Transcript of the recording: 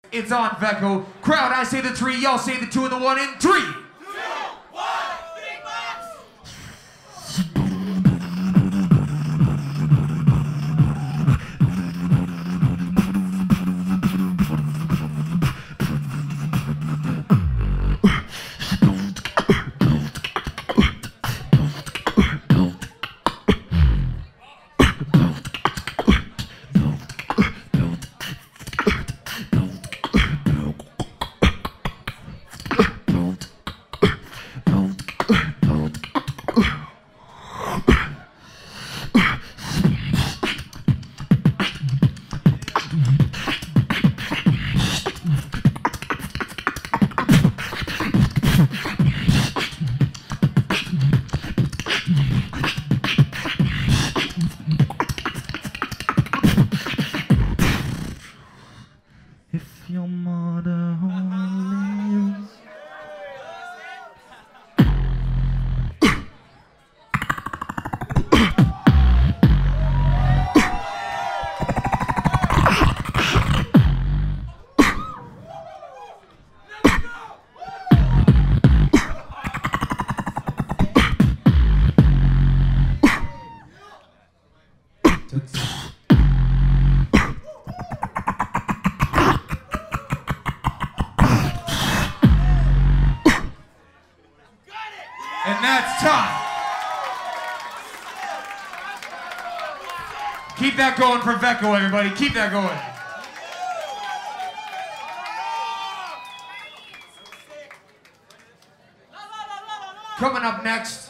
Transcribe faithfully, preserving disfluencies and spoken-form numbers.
It's on, Veko. Crowd, I say the three, y'all say the two and the one in three. And that's time. Keep that going for Veko, everybody. Keep that going. Coming up next,